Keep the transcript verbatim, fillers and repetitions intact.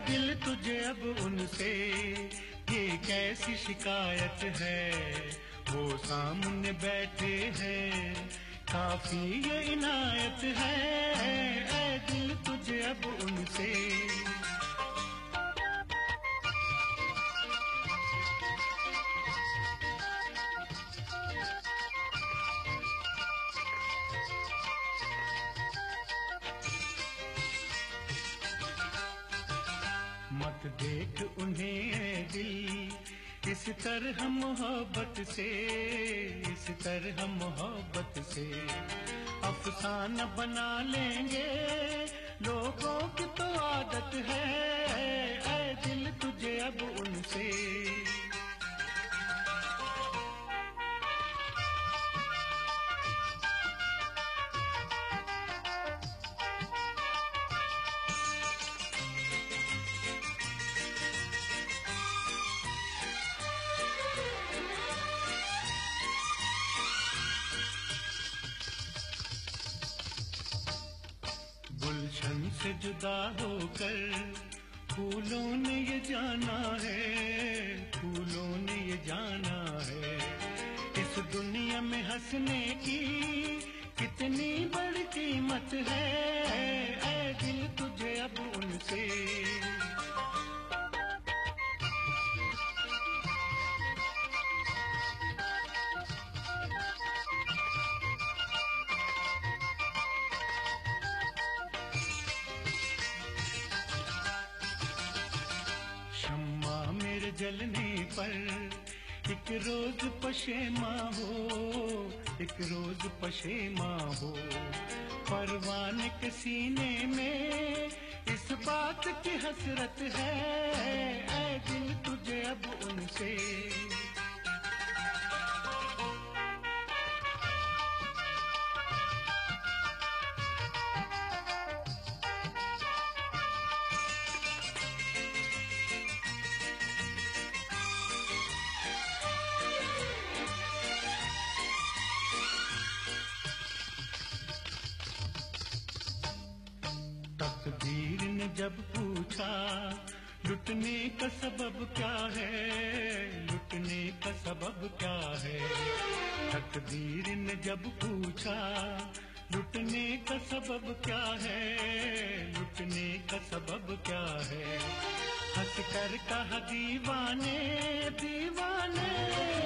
दिल तुझे अब उनसे ये कैसी शिकायत है, वो सामने बैठे हैं काफी ये इनायत है। ऐ दिल तुझे अब उनसे मत देख उन्हें दिल इस तरह मोहब्बत से, इस तरह मोहब्बत से अफसाना बना लेंगे लोगों की तो आदत है। ऐ दिल तुझे अब उनसे गुलशन से जुदा होकर फूलों ने ये जाना है, फूलों ने ये जाना है इस दुनिया में हंसने की कितनी बड़ी कीमत है। ऐ दिल तुझे अब उनसे मेरे जलने पर एक रोज पशेमा हो, एक रोज पशेमा हो परवाने के सीने में इस बात की हसरत है। ऐ दिल तुझे अब उनसे तकदीर ने जब पूछा लुटने का सबब क्या है, लुटने का सबब क्या है। तकदीर ने जब पूछा लुटने का सबब क्या है, लुटने का सबब क्या है। हंस कर कहा दीवाने दीवाने